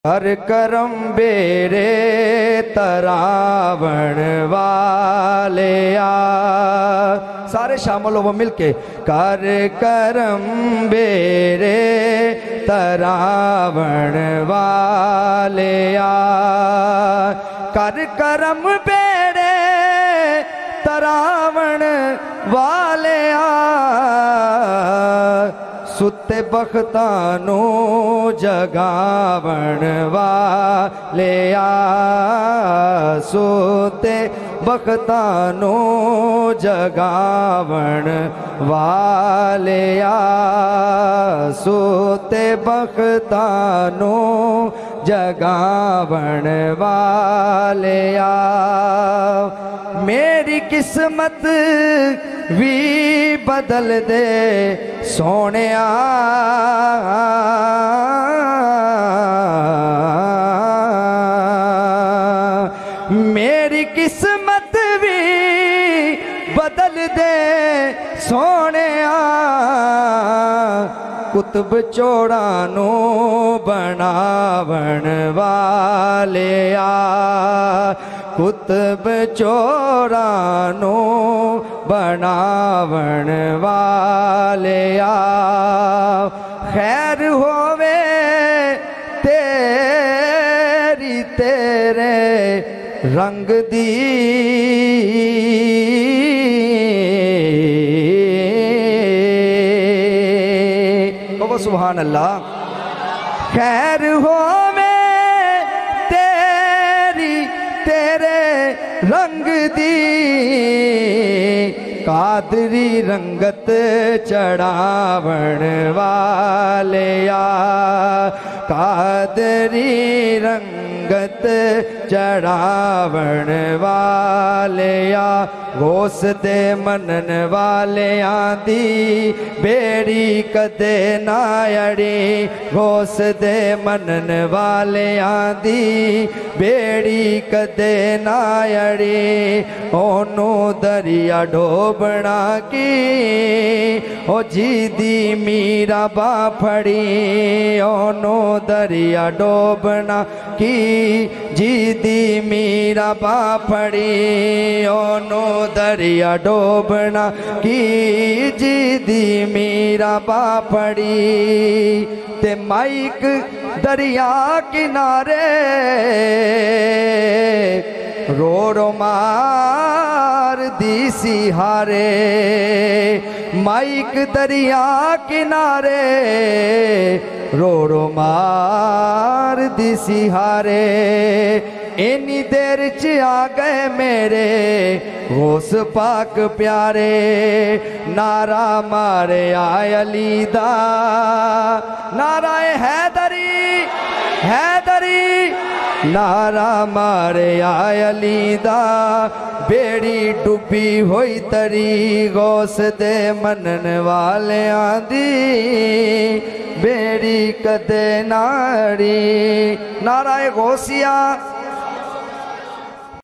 कर करम बेरे तरावण वाले आ। सारे शामिल हो मिलके। कर करम बेरे तरावण वाले आ। कर करम बेरे तरावण वाले आ। सुते बख्तानू जगावण वाले आ। सुते बख्तानू जगावण वाले आ। सुते बख्तानू जगावण वाले आ। मेरी किस्मत भी बदल दे सोने आ। मेरी किस्मत भी बदल दे सोने आ। कुतुब चोड़ानू बनावण वाले आ। कुतुब चोरानू बनावण वाले आ। खैर होवे तेरी तेरे रंग दी। कहो सुभान अल्लाह। खैर होवे तेरे रंग दी। कादरी रंगत चढ़ावण वाले आ। कादरी रंगत चढ़ावण वाले आ। गोस दे मनन वाले आंदी बेड़ी कदे ना अड़ी। गोस दे मनन वाले आंदी बेड़ी कदे ना अड़ी। ओनू दरिया डोबना की ओ जी दी मीरा बाफड़ी। ओनू दरिया डोबना की जी दी मीरा बाफड़ी। ओनू दरिया डोबना की जी दी मीरा बाफड़ी। ते माइक दरिया किनारे रो रो मार दी सिहारे। माइक दरिया किनारे रो रो मार दी सिहारे। इन्नी देर च आ गए मेरे गौस पाक प्यारे। नारा मारे आय अली दा। नाराए हैदरी हैदरी। नारा मारे आय अली दा। बेड़ी डुबी होई तरी गौस दे मनन वाले आंदी बेड़ी कदे नाड़ी। नाराए गौसिया